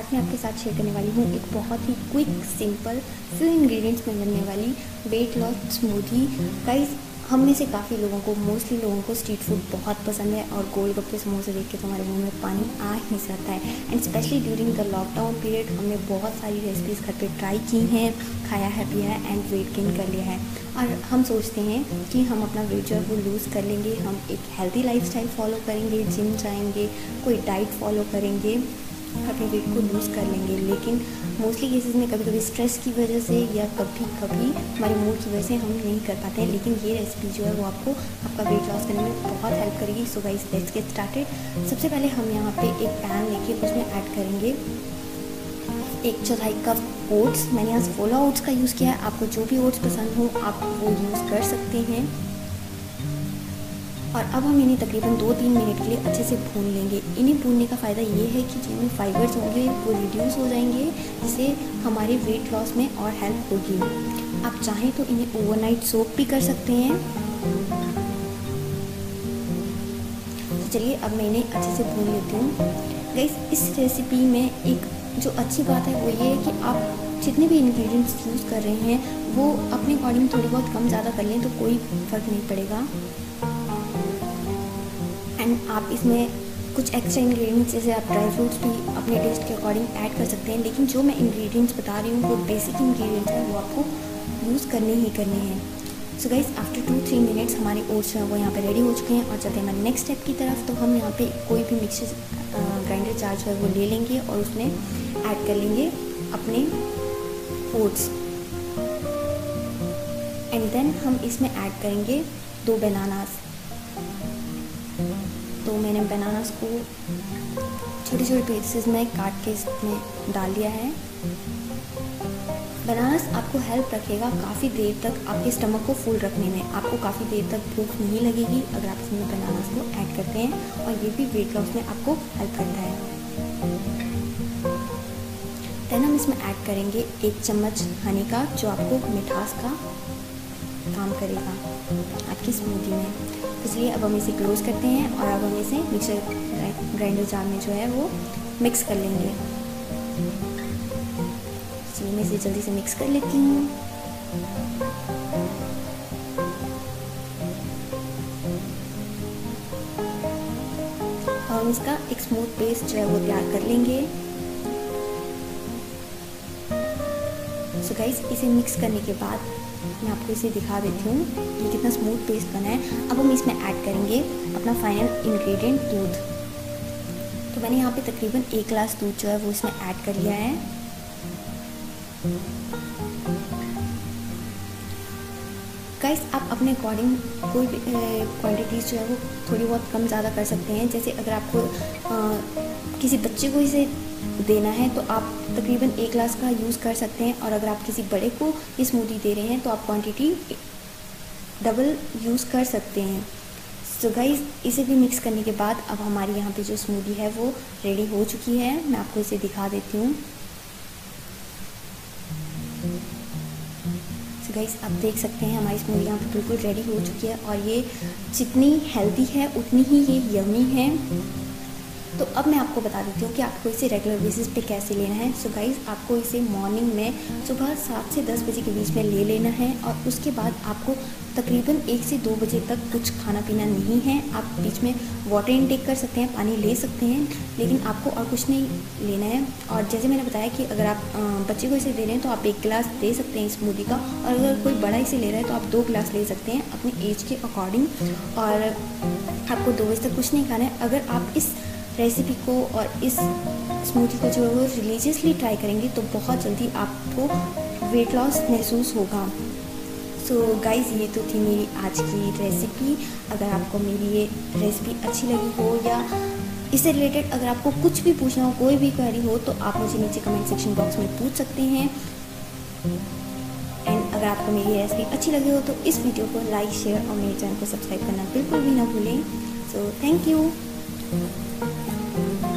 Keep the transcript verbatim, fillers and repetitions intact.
आज मैं आपके साथ शेयर करने वाली हूँ एक बहुत ही क्विक सिंपल फ्यू इंग्रेडिएंट्स में बनने वाली वेट लॉस स्मूदी। गाइस, हम में से काफ़ी लोगों को मोस्टली लोगों को स्ट्रीट फूड बहुत पसंद है और गोलगप्पे समोसे देख के तो हमारे मुंह में पानी आ ही जाता है। And specially during the lockdown period हमने बहुत सारी रेसिपीज़ घर पे ट्राई की हैं, खाया है पिया है एंड वेट गेन कर लिया है। और हम सोचते हैं कि हम अपना वेट जो है वो लूज़ कर लेंगे, हम एक हेल्दी लाइफस्टाइल फॉलो करेंगे, जिम जाएंगे, कोई डाइट फॉलो करेंगे, अपने वेट को लूज़ कर लेंगे। लेकिन मोस्टली केसेस में कभी कभी स्ट्रेस की वजह से या कभी कभी हमारे मूड की वजह से हम नहीं कर पाते हैं। लेकिन ये रेसिपी जो है वो आपको आपका वेट लॉस करने में बहुत हेल्प करेगी। So guys, let's get started. सबसे पहले हम यहाँ पे एक पैन लेके उसमें ऐड करेंगे एक चौथाई कप ओट्स। मैंने यहाँ फोला ओट्स का यूज़ किया है, आपको जो भी ओट्स पसंद हो आप वो यूज़ कर सकते हैं। और अब हम इन्हें तकरीबन दो तीन मिनट के लिए अच्छे से भून लेंगे। इन्हें भूनने का फ़ायदा ये है कि जिनमें फाइबर्स होंगे वो रिड्यूस हो जाएंगे, जिससे हमारे वेट लॉस में और हेल्प होगी। आप चाहें तो इन्हें ओवरनाइट सोक भी कर सकते हैं। तो चलिए अब मैं इन्हें अच्छे से भून लेती हूँ। गाइस, इस रेसिपी में एक जो अच्छी बात है वो ये है कि आप जितने भी इंग्रेडिएंट्स यूज़ कर रहे हैं वो अपने अकॉर्डिंग थोड़ी बहुत कम ज़्यादा कर लें तो कोई फ़र्क नहीं पड़ेगा। एंड आप इसमें कुछ एक्स्ट्रा इंग्रेडिएंट्स जैसे आप ड्राई फ्रूट्स भी अपने टेस्ट के अकॉर्डिंग ऐड कर सकते हैं। लेकिन जो मैं इंग्रेडिएंट्स बता रही हूँ वो बेसिक इंग्रेडिएंट्स हैं, वो आपको यूज़ करने ही करने हैं। So guys, after two three minutes हमारे ओट्स हैं वो यहाँ पे रेडी हो चुके हैं। और चलते हैं हमारे नेक्स्ट स्टेप की तरफ। तो हम यहाँ पे कोई भी मिक्सर ग्राइंडर जार जो है वो ले लेंगे और उसमें ऐड कर लेंगे अपने ओट्स। एंड देन हम इसमें ऐड करेंगे दो बनानास। तो मैंने बनानास को छोटे छोटे पीसेस में काट के इसमें डाल दिया है। बनानास आपको हेल्प रखेगा काफ़ी देर तक आपके स्टमक को फुल रखने में। आपको काफ़ी देर तक भूख नहीं लगेगी अगर आप इसमें बनानास को ऐड करते हैं, और ये भी वेट लॉस में आपको हेल्प करता है। देन हम इसमें ऐड करेंगे एक चम्मच हनी का, जो आपको मिठास का काम करेगा आपकी स्मूदी में। इसलिए अब हम इसे क्लोज करते हैं और अब हम इसे मिक्सर ग्राइंडर जार में जो है वो मिक्स कर लेंगे। इसलिए मैं इसे जल्दी से मिक्स कर लेती हूँ। और हम इसका एक स्मूथ पेस्ट जो है वो तैयार कर लेंगे। सो गाइस, इसे मिक्स करने के बाद मैं आपको इसे दिखा देती हूँ ये कितना स्मूथ पेस्ट बना है। अब हम इसमें ऐड करेंगे अपना फाइनल इंग्रेडिएंट दूध। तो मैंने यहाँ पे तकरीबन एक गिलास दूध जो है वो इसमें ऐड कर लिया है। गाइस, आप अपने अकॉर्डिंग कोई भी क्वांटिटीज़ जो है वो थोड़ी बहुत कम ज़्यादा कर सकते हैं। जैसे अगर आपको आ, किसी बच्चे को इसे देना है तो आप तकरीबन एक गिलास का यूज़ कर सकते हैं, और अगर आप किसी बड़े को ये स्मूदी दे रहे हैं तो आप क्वांटिटी डबल यूज़ कर सकते हैं। सो गाइस, इसे भी मिक्स करने के बाद अब हमारी यहाँ पे जो स्मूदी है वो रेडी हो चुकी है। मैं आपको इसे दिखा देती हूँ। सो गाइस, आप देख सकते हैं हमारी स्मूदी यहाँ पे बिल्कुल रेडी हो चुकी है, और ये जितनी हेल्दी है उतनी ही ये यम्मी है। तो अब मैं आपको बता देती हूँ कि आपको इसे रेगुलर बेसिस पे कैसे लेना है। सो गाइस, आपको इसे मॉर्निंग में सुबह सात से दस बजे के बीच में ले लेना है, और उसके बाद आपको तकरीबन एक से दो बजे तक कुछ खाना पीना नहीं है। आप बीच में वाटर इनटेक कर सकते हैं, पानी ले सकते हैं, लेकिन आपको और कुछ नहीं लेना है। और जैसे मैंने बताया कि अगर आप बच्चे को इसे दे रहे हैं तो आप एक गिलास दे सकते हैं स्मूदी का, और अगर कोई बड़ा इसे ले रहा है तो आप दो गिलास ले सकते हैं अपने एज के अकॉर्डिंग। और आपको दो बजे तक कुछ नहीं खाना है। अगर आप इस रेसिपी को और इस स्मूदी को जो है वो रिलीजियसली ट्राई करेंगे तो बहुत जल्दी आपको वेट लॉस महसूस होगा। सो so गाइस, ये तो थी मेरी आज की रेसिपी। अगर आपको मेरी ये रेसिपी अच्छी लगी हो या इससे रिलेटेड अगर आपको कुछ भी पूछना हो, कोई भी क्वेरी हो, तो आप मुझे नीचे कमेंट सेक्शन बॉक्स में पूछ सकते हैं। एंड अगर आपको मेरी रेसिपी अच्छी लगी हो तो इस वीडियो को लाइक, शेयर और मेरे चैनल को सब्सक्राइब करना बिल्कुल भी ना भूलें। So thank you.